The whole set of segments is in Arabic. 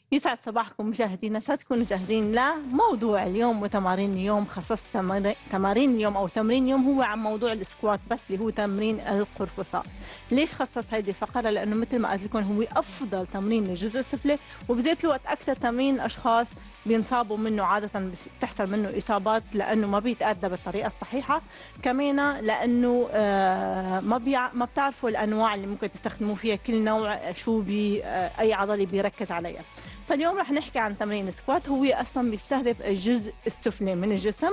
يسعد صباحكم مشاهدينا، ان شاء الله تكونوا جاهزين لموضوع اليوم وتمارين اليوم. خصصت تمارين اليوم او تمرين اليوم هو عن موضوع السكوات بس، اللي هو تمرين القرفصاء. ليش خصص هذه الفقره؟ لانه مثل ما قلت لكم هو افضل تمرين للجزء السفلي، وبذات الوقت اكثر تمرين الاشخاص بينصابوا منه عاده، بتحصل منه اصابات لانه ما بيتادى بالطريقه الصحيحه. كمان لانه ما بتعرفوا الانواع اللي ممكن تستخدموا فيها، كل نوع شو بي اي عضله بيركز عليها. فاليوم رح نحكي عن تمرين السكوات. هو اصلا بيستهدف الجزء السفلي من الجسم،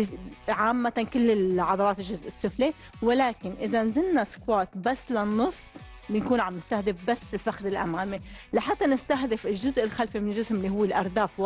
عامة كل العضلات الجزء السفلي، ولكن اذا نزلنا سكوات بس للنص بنكون عم نستهدف بس الفخذ الامامي. لحتى نستهدف الجزء الخلفي من الجسم اللي هو الارداف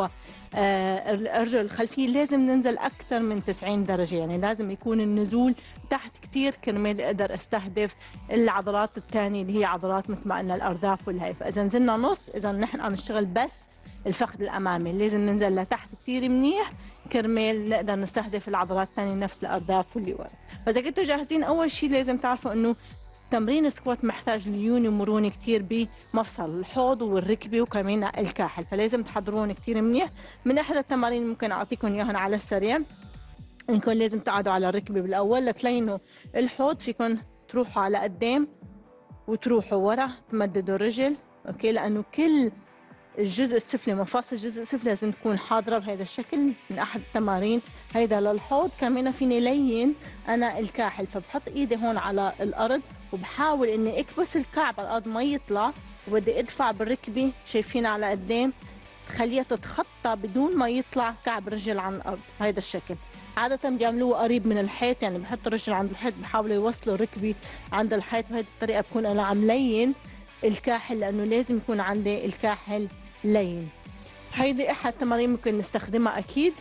والارجل الخلفيه لازم ننزل اكثر من 90 درجه، يعني لازم يكون النزول تحت كثير كرمال اقدر استهدف العضلات الثانيه اللي هي عضلات مثل ما قلنا الارداف والهي. فاذا نزلنا نص، اذا نحن عم نشتغل بس الفخذ الامامي، لازم ننزل لتحت كثير منيح كرمال نقدر نستهدف العضلات الثانيه نفس الارداف واللي ورا. فاذا كنتوا جاهزين، اول شيء لازم تعرفوا انه تمرين السكوات محتاج ليوني ومرونة كتير بمفصل الحوض والركبة وكمان الكاحل، فلازم تحضرون كتير منيح. من أحد التمارين ممكن أعطيكم إياها على السريع. إنكم لازم تقعدوا على الركبة بالأول لتلينوا الحوض، فيكم تروحوا على قدام وتروحوا ورا، تمددوا الرجل، أوكي، لأنه كل الجزء السفلي، مفاصل الجزء السفلي لازم تكون حاضرة بهذا الشكل. من أحد التمارين هيدا للحوض. كمان فيني لين أنا الكاحل، فبحط إيدي هون على الأرض وبحاول إني أكبس الكعب على الأرض ما يطلع، وبدي أدفع بالركبة، شايفين على قدام، تخليها تتخطى بدون ما يطلع كعب الرجل عن الأرض بهذا الشكل. عادة بيعملوه قريب من الحيط، يعني بحطوا الرجل عند الحيط، بحاولوا يوصلوا الركبة عند الحيط. بهذه الطريقة بكون أنا عم لين الكاحل، لأنه لازم يكون عندي الكاحل لين. هيدي احد التمارين ممكن نستخدمها اكيد.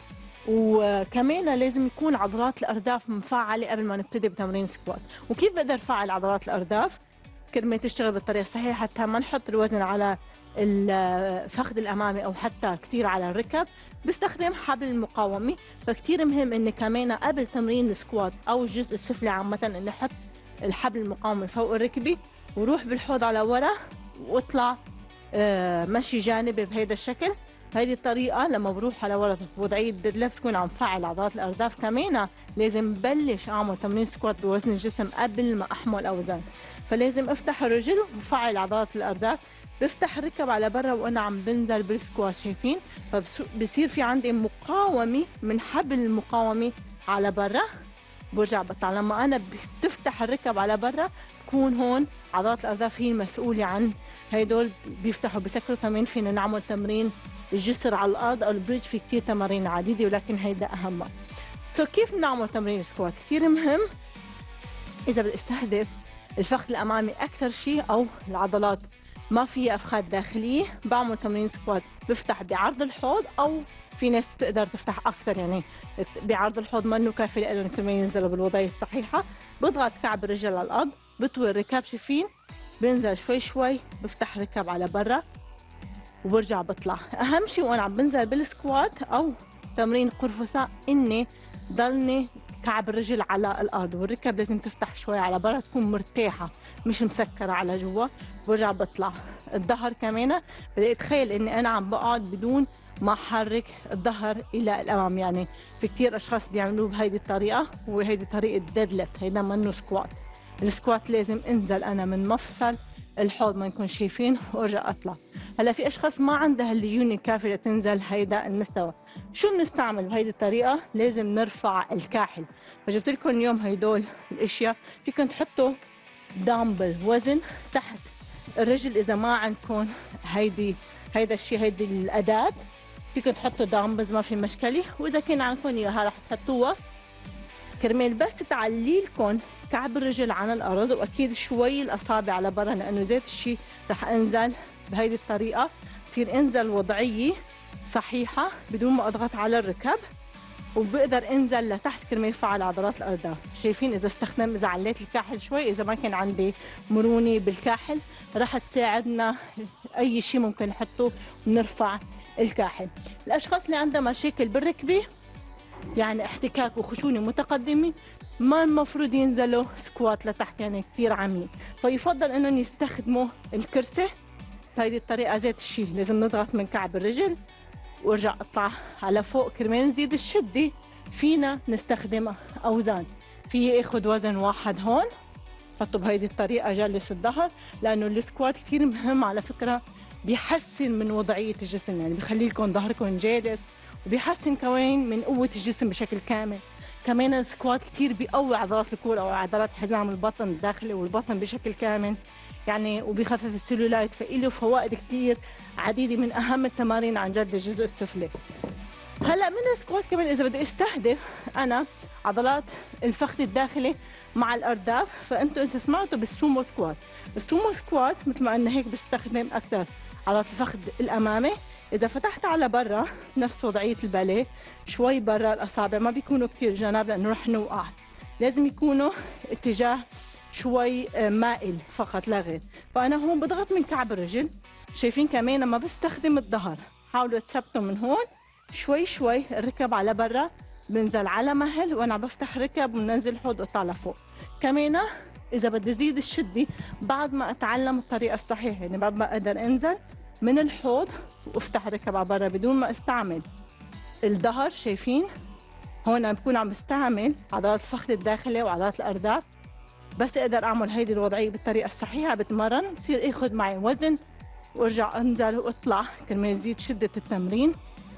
وكمان لازم يكون عضلات الارداف مفعله قبل ما نبتدي بتمرين سكوات. وكيف بقدر افعل عضلات الارداف كرمال تشتغل بالطريقه الصحيحه حتى ما نحط الوزن على الفخذ الامامي او حتى كثير على الركب؟ بستخدم حبل المقاومه. فكتير مهم اني كمان قبل تمرين السكوات او الجزء السفلي عامه اني احط الحبل المقاومه فوق الركبه، وروح بالحوض على ورا، واطلع مشي جانبي بهيدا الشكل. بهيدي الطريقة لما بروح على ورا وضعية الديد ليفت بكون عم فعل عضلات الأرداف. كمان لازم بلش أعمل تمرين سكوات بوزن الجسم قبل ما أحمل أوزان، فلازم أفتح الرجل وفعل عضلات الأرداف. بفتح الركب على برا وأنا عم بنزل بالسكوات، شايفين؟ فبصير في عندي مقاومة من حبل المقاومة على برا، برجع بطلع. لما أنا بتفتح الركب على برا بكون هون عضلات الأرداف هي المسؤولة عن هيدول، بيفتحوا بسكروا. كمان فينا نعمل تمرين الجسر على الأرض أو البريدج، في كتير تمارين عديدة ولكن هيدا أهمها. كيف بنعمل تمرين السكوات؟ كتير مهم إذا بدي استهدف الفخذ الأمامي أكثر شيء أو العضلات ما فيها أفخاذ داخلية، بعمل تمرين سكوات بفتح بعرض الحوض، أو في ناس بتقدر تفتح أكثر، يعني بعرض الحوض منه كافي لهم كمان ينزلوا بالوضعية الصحيحة. بضغط كعب الرجل على الأرض، بطوي الركاب، شايفين؟ بنزل شوي شوي، بفتح الركب على برا وبرجع بطلع. أهم شيء وأنا عم بنزل بالسكوات أو تمرين قرفصاء إني ضلني كعب الرجل على الأرض، والركب لازم تفتح شوي على برا، تكون مرتاحة مش مسكرة على جوا. برجع بطلع. الظهر كمان بدي أتخيل إني أنا عم بقعد بدون ما أحرك الظهر إلى الأمام، يعني في كتير أشخاص بيعملوه بهيدي الطريقة، وهيدي طريقة ديد ليفت، هيدا منه سكوات. السكوات لازم انزل أنا من مفصل الحوض ما نكون شايفين وارجع اطلع. هلا في اشخاص ما عندها الليونه الكافيه لتنزل هيدا المستوى. شو بنستعمل بهيدي الطريقه؟ لازم نرفع الكاحل. فجبت لكم اليوم هيدول الاشياء، فيكم تحطوا دامبل وزن تحت الرجل. اذا ما عندكم هيدا الشيء، هيدي الاداه، فيكم تحطوا دامبلز ما في مشكله، واذا كان عندكم اياها رح تحطوها كرمال بس تعلي لكم كعب الرجل عن الارض، واكيد شوي الاصابع على برا، لانه ذات الشيء رح انزل بهيدي الطريقه، بصير انزل وضعيه صحيحه بدون ما اضغط على الركب، وبقدر انزل لتحت كرمال فعل عضلات الارداف. شايفين؟ اذا عليت الكاحل شوي، اذا ما كان عندي مرونه بالكاحل رح تساعدنا اي شيء ممكن نحطه ونرفع الكاحل. الاشخاص اللي عندها مشاكل بالركبه، يعني احتكاك وخشونه متقدمه، ما المفروض ينزلوا سكوات لتحت، يعني كثير عميق، فيفضل انهم يستخدموا الكرسي بهيدي الطريقة زيت الشيل، لازم نضغط من كعب الرجل وارجع اطلع على فوق كرمال نزيد الشدة. فينا نستخدم أوزان، في اخد وزن واحد هون حطه بهيدي الطريقة جلس الظهر، لأنه السكوات كتير مهم على فكرة، بيحسن من وضعية الجسم، يعني بيخلي لكم ظهركم جالس، وبيحسن كمان من قوة الجسم بشكل كامل. كمان السكوات كتير بيقوي عضلات الكور أو عضلات حزام البطن الداخلي والبطن بشكل كامل، يعني وبيخفف السلولايت، فإله فوائد كتير عديدة، من أهم التمارين عن جد الجزء السفلي. هلا من السكوات كمان اذا بدي استهدف انا عضلات الفخذ الداخلي مع الارداف، فانتم اذا سمعتوا بالسومو سكوات، السومو سكوات مثل ما قلنا هيك بستخدم اكثر عضلات الفخذ الامامي. اذا فتحت على برا نفس وضعيه الباليه، شوي برا الاصابع، ما بيكونوا كثير جناب لانه رح نوقع، لازم يكونوا اتجاه شوي مائل فقط لا غير. فانا هون بضغط من كعب الرجل، شايفين كمان لما بستخدم الظهر حاولوا تثبتوا من هون شوي شوي، الركب على برا، بنزل على مهل وانا بفتح ركب وبنزل حوض واطلع لفوق. كمان اذا بدي زيد الشده بعد ما اتعلم الطريقه الصحيحه، يعني بعد ما اقدر انزل من الحوض وافتح ركب على برا بدون ما استعمل الظهر، شايفين هون انا بكون عم بستعمل عضلات الفخذ الداخلي وعضلات الارداف، بس اقدر اعمل هيدي الوضعيه بالطريقه الصحيحه بتمرن، بصير اخذ معي وزن وارجع انزل واطلع كرمال يزيد شده التمرين.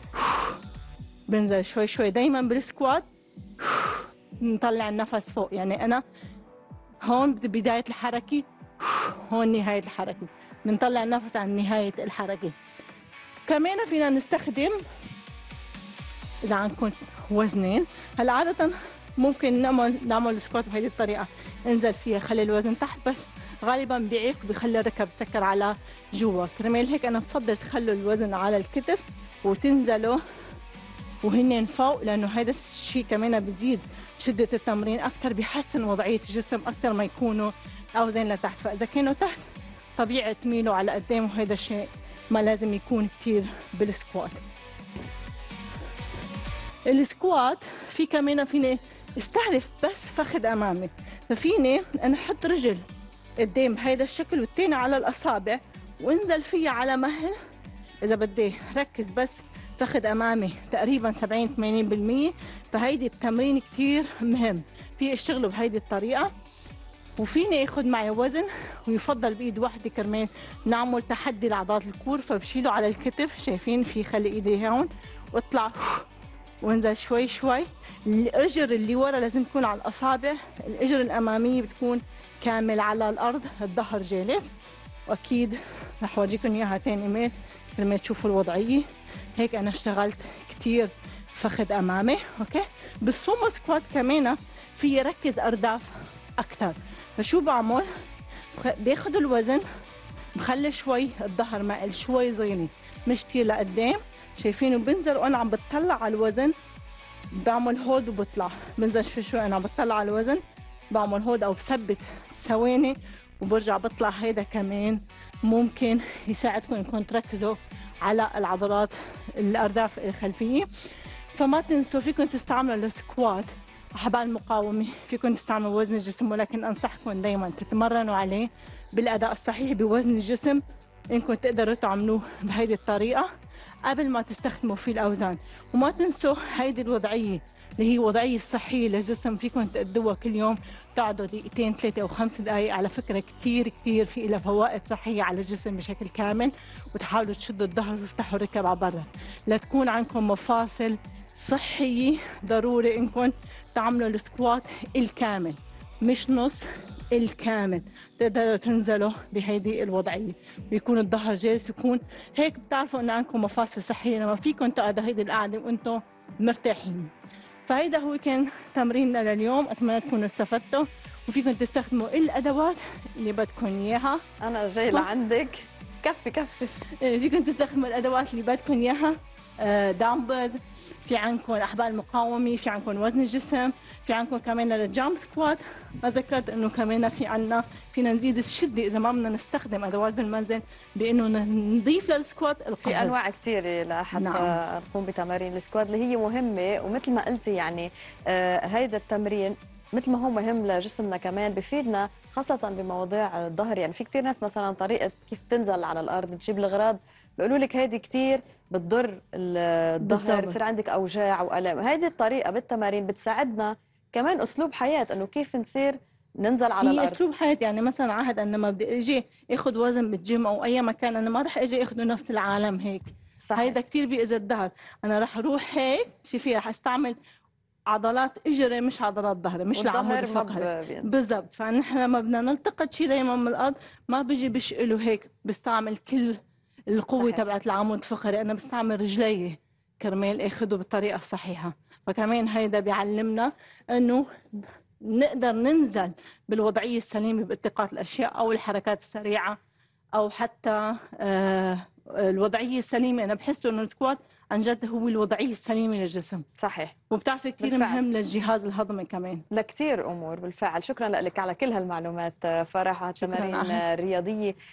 بنزل شوي شوي دايما بالسكوات، نطلع النفس فوق، يعني انا هون بدايه الحركه، هون نهايه الحركه، بنطلع النفس عن نهايه الحركه. كمان فينا نستخدم اذا عندكم وزنين، هلا عاده ممكن نعمل سكوات بهيدي الطريقه، انزل فيها خلي الوزن تحت، بس غالبا بيعيق بخلي الركب تسكر على جوا، كرمال هيك انا بفضل تخلوا الوزن على الكتف وتنزلوا وهن فوق، لانه هذا الشيء كمان بيزيد شده التمرين اكثر، بيحسن وضعيه الجسم اكثر ما يكونوا اوزان لتحت. فاذا كانوا تحت طبيعي تميلوا على قدام، وهذا الشيء ما لازم يكون كثير بالسكوات. السكوات في كمان فيني استهدف بس فخذ امامي، ففيني انا احط رجل قدام بهذا الشكل والثاني على الاصابع وانزل فيها على مهل. اذا بدي ركز بس فخذ امامي تقريبا 70-80%، فهيدي التمرين كثير مهم، في اشتغلوا بهيدي الطريقه. وفيني اخذ معي وزن، ويفضل بايد واحده كرمال نعمل تحدي لعضلات الكور، فبشيله على الكتف، شايفين في خلي ايدي هون واطلع وانزل شوي شوي. الاجر اللي ورا لازم تكون على الاصابع، الاجر الاماميه بتكون كامل على الارض، الظهر جالس. واكيد رح اورجيكم اياها تاني ميل لما تشوفوا الوضعيه. هيك انا اشتغلت كثير فخذ امامي. اوكي، بالسومو سكوات كمان في ركز ارداف اكثر، فشو بعمل؟ باخذ الوزن، بخلي شوي الظهر مائل شوي صغيرين، مش كثير لقدام، شايفينه؟ بنزل وانا عم بتطلع على الوزن، بعمل هود وبطلع، بنزل شوي شوي انا عم بتطلع على الوزن، بعمل هود او بثبت ثواني وبرجع بطلع. هيدا كمان ممكن يساعدكم انكم تركزوا على العضلات الارداف الخلفيه. فما تنسوا فيكم تستعملوا السكوات حبال المقاومه، فيكم تستعملوا وزن الجسم، ولكن انصحكم دائما تتمرنوا عليه بالاداء الصحيح بوزن الجسم، انكم تقدروا تعملوه بهيدي الطريقه قبل ما تستخدموا فيه الاوزان. وما تنسوا هيدي الوضعيه اللي هي وضعيه صحيه للجسم، فيكم تأدوها كل يوم، تقعدوا دقيقتين 3 أو 5 دقائق، على فكره كثير كثير في لها فوائد صحيه على الجسم بشكل كامل. وتحاولوا تشدوا الظهر وتفتحوا الركب على برا لتكون عندكم مفاصل صحيه. ضروري انكم تعملوا السكوات الكامل مش نص، الكامل، تقدروا تنزلوا بهيدي الوضعيه، بيكون الظهر جالس، يكون هيك بتعرفوا ان عندكم مفاصل صحيه لما فيكم تقعدوا هيدي القعده وانتم مرتاحين. فهيدا هو كان تمريننا لليوم، اتمنى تكونوا استفدتوا، وفيكم تستخدموا الادوات اللي بدكم اياها. انا جاي لعندك، كفي كفي. فيكم تستخدموا الادوات اللي بدكم اياها، دامبل، في عندكم احبال مقاومه، في عندكم وزن الجسم، في عندكم كمان الجامب سكوات. ما ذكرت انه كمان في عندنا فينا نزيد الشده اذا ما بدنا نستخدم ادوات بالمنزل، بانه نضيف للسكوات القفز. في انواع كثيره لحتى نقوم بتمارين السكوات اللي هي مهمه، ومثل ما قلتي يعني هيدا التمرين مثل ما هو مهم لجسمنا كمان بفيدنا خاصة بمواضيع الظهر. يعني في كتير ناس مثلا طريقة كيف تنزل على الأرض تجيب الغراض بيقولوا لك هيدي كتير بتضر الظهر، بالضبط. بصير عندك أوجاع وألم. هيدي الطريقة بالتمارين بتساعدنا كمان أسلوب حياة، إنه كيف نصير ننزل على هي الأرض. اسلوب حياتي، يعني مثلا عهد ان لما بدي اجي اخذ وزن بالجيم او اي مكان، انا ما رح اجي اخذه نفس العالم هيك. صحيح. هيدا كثير بيأذي الظهر. انا رح اروح هيك شوفي، رح استعمل عضلات اجري مش عضلات ظهري، مش العمود والظهر ما الفقري. بينزل. بالضبط. فنحن لما بدنا نلتقط شيء دائما من الارض ما بيجي بشقله هيك، بستعمل كل القوه صحيح. تبعت العمود الفقري، انا بستعمل رجلي كرمال اخذه بالطريقه الصحيحه. فكمان هيدا بيعلمنا انه نقدر ننزل بالوضعيه السليمه بالتقاط الاشياء او الحركات السريعه، او حتى الوضعيه السليمه. انا بحس انه السكوات عن جد هو الوضعيه السليمه للجسم، صحيح. وبتعرفي كثير بالفعل مهم للجهاز الهضمي كمان. لكتير امور بالفعل. شكرا لك على كل هالمعلومات فرح، شكرا والتمارين عهد. الرياضيه